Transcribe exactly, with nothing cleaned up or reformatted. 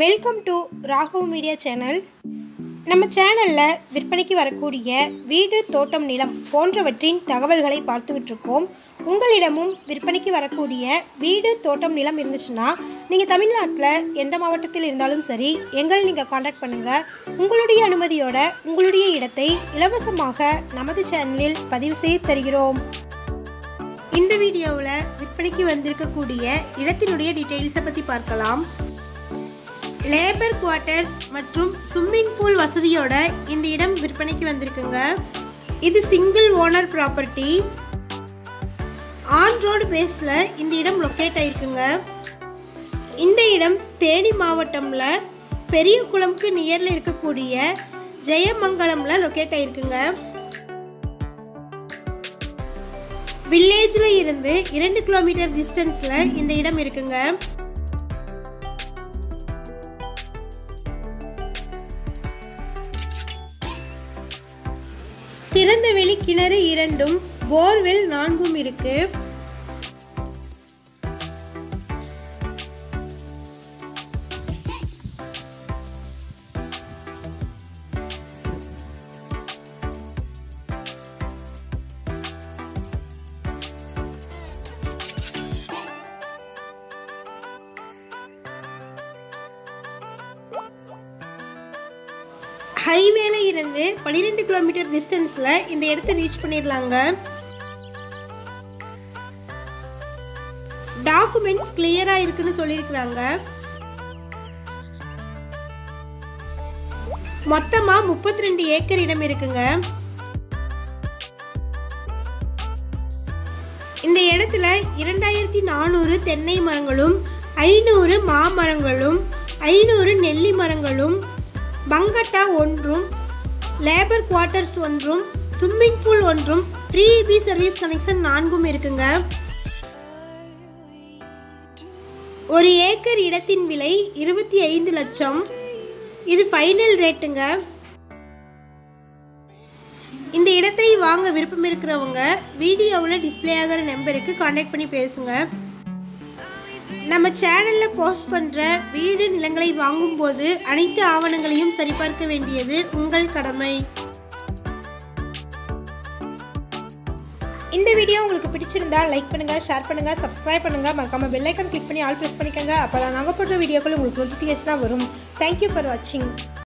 Welcome to Raghav media channel. நம்ம சேனலில் விற்பனைக்கு வரக்கூடிய வீடு, தோட்டம், நிலம் போன்றவற்றின் தகவல்களை பார்த்துக்கிட்டு இருக்கோம். உங்களிடமும் விற்பனைக்கு வரக்கூடிய வீடு, தோட்டம், நிலம் இருந்துச்சுன்னா நீங்கள் தமிழ்நாட்டில் எந்த மாவட்டத்தில் இருந்தாலும் சரி, எங்களை நீங்கள் காண்டாக்ட் பண்ணுங்கள். உங்களுடைய அனுமதியோட உங்களுடைய இடத்தை இலவசமாக நமது சேனலில் பதிவு செய்து தருகிறோம். இந்த வீடியோவில் விற்பனைக்கு வந்திருக்கக்கூடிய இடத்தினுடைய டீட்டெயில்ஸை பற்றி பார்க்கலாம். லேபர் குவார்ட்டர்ஸ் மற்றும் ஸ்விம்மிங் பூல் வசதியோட இந்த இடம் விற்பனைக்கு வந்திருக்குங்க. இது single owner property. On road பேஸில் இந்த இடம் லொக்கேட் ஆகிருக்குங்க. இந்த இடம் தேனி மாவட்டம்ல பெரியாக்குளம்க்கு நியரில் இருக்கக்கூடிய ஜெயமங்கலம்ல லொக்கேட் ஆகிருக்குங்க. வில்லேஜில் இருந்து இரண்டு கிலோமீட்டர் டிஸ்டன்ஸில் இந்த இடம் இருக்குங்க. திறந்தவெளி கிணறு இரண்டும், போர்வெல் நான்கும் இருக்கு. ஹைவேல இருந்து பன்னிரெண்டு கிலோமீட்டர் டிஸ்டன்ஸ்ல இந்த இடத்தை ரீச் பண்ணிடலாங்க. டாக்குமெண்ட்ஸ் கிளியரா இருக்குன்னு சொல்லியிருக்கிறாங்க. மொத்தமா முப்பத்தி ரெண்டு ஏக்கர் இடம் இருக்குங்க. இந்த இடத்துல இரண்டாயிரத்தி நானூறு தென்னை மரங்களும், ஐநூறு மாமரங்களும், ஐநூறு நெல்லி மரங்களும், பங்கட்டா ஒன்றும், லேபர் குவார்ட்டர்ஸ் ஒன்றும், ஸ்விம்மிங் பூல் ஒன்றும், ஃப்ரீ இபி சர்வீஸ் கனெக்ஷன் நான்கும் இருக்குங்க. ஒரு ஏக்கர் இடத்தின் விலை இருபத்தி ஐந்து லட்சம். இது ஃபைனல் ரேட்டுங்க. இந்த இடத்தை வாங்க விருப்பம் இருக்கிறவங்க வீடியோவில் டிஸ்பிளே ஆகிற நம்பருக்கு கான்டாக்ட் பண்ணி பேசுங்க. நம்ம சேனலில் போஸ்ட் பண்ணுற வீடு, நிலங்களை வாங்கும்போது அனைத்து ஆவணங்களையும் சரிபார்க்க வேண்டியது உங்கள் கடமை. இந்த வீடியோ உங்களுக்கு பிடிச்சிருந்தா லைக் பண்ணுங்கள், ஷேர் பண்ணுங்கள், சப்ஸ்கிரைப் பண்ணுங்கள். மறக்காமல் பெல் ஐக்கான் கிளிக் பண்ணி ஆல் ப்ரெஸ் பண்ணிக்கோங்க. அப்போ தான் நாங்கள் போடுற வீடியோக்கள் உங்களுக்கு நோட்டிஃபிகேஷனாக வரும். தேங்க்யூ ஃபார் வாட்சிங்.